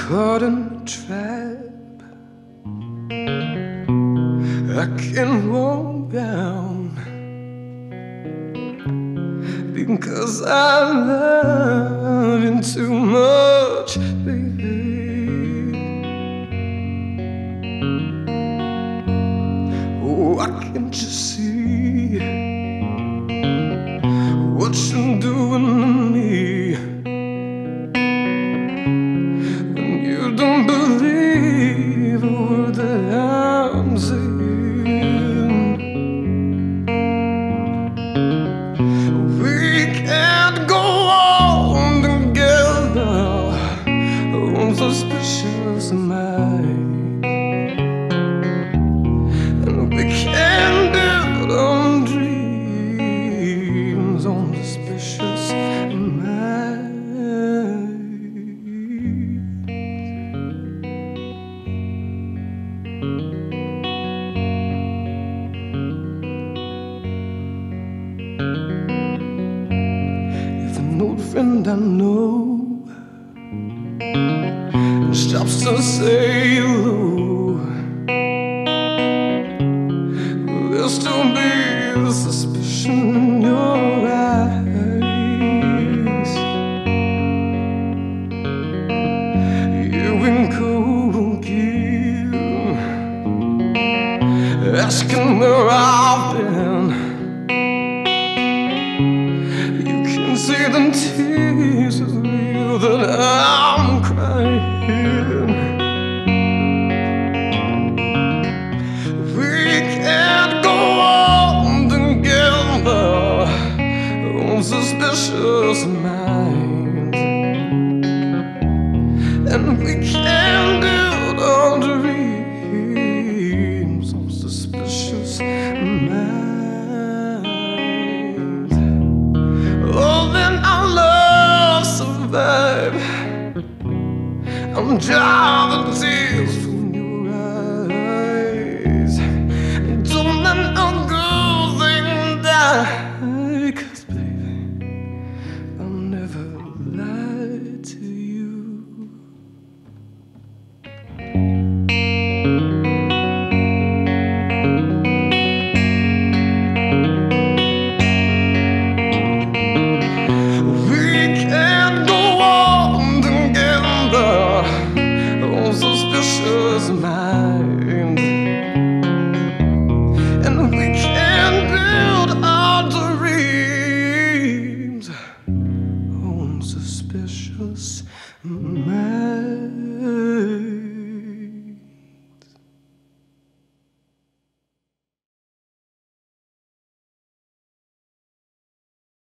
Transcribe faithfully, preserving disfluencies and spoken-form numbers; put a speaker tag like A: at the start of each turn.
A: caught in a trap. I can't walk down because I love you too much, baby. Oh, why can't you see what you're doing to me? When you don't believe a word that I'm saying. We can't go on together, unsuspicious mind. And we can't build on dreams, unsuspicious mind. An old friend I know stops to say hello. There'll still be the suspicion in your eyes. You've been cold again, asking where I've been. See the tears is real that I'm crying. We can't go on together, unsuspicious minds. And we can't build our dreams, unsuspicious minds. I'm dry the tears from your eyes. Don't let a good thing die, 'cause baby, I'll never lie to you. We can't go on together, unsuspicious mind. And we can't build our dreams, unsuspicious mind.